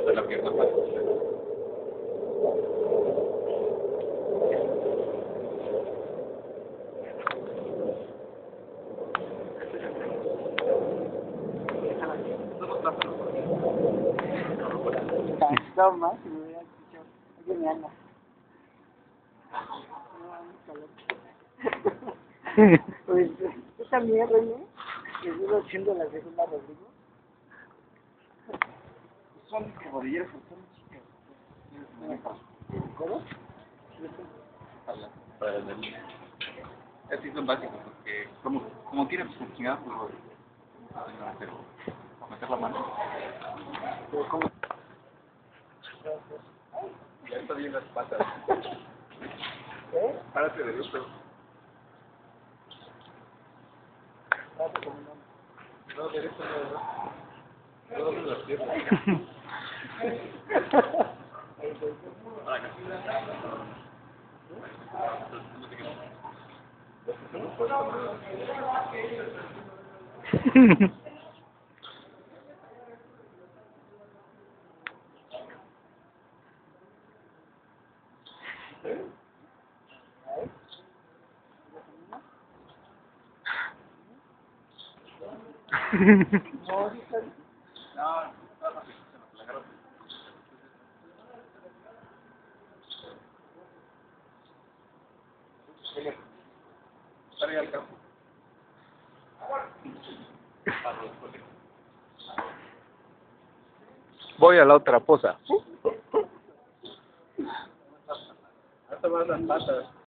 de la pierna más. Cansado más, si me hubiera escuchado. Aquí me anda. Pues, esa mierda, ¿no? Que estuvo haciendo la segunda Rodrigo. Son rodilleras, son chicas. ¿Cómo? Para el del... Estos son básicos, porque como quieren pues chingados, pues pero meter la mano. Pero ¿cómo? Ya está bien las patas. ¿Eh? Párate derecho. Párate como un No, derecho no. No dobles las piernas. No, sí está. No, se la agarro. Sale al campo. Voy a la otra posa. Hasta más las patas.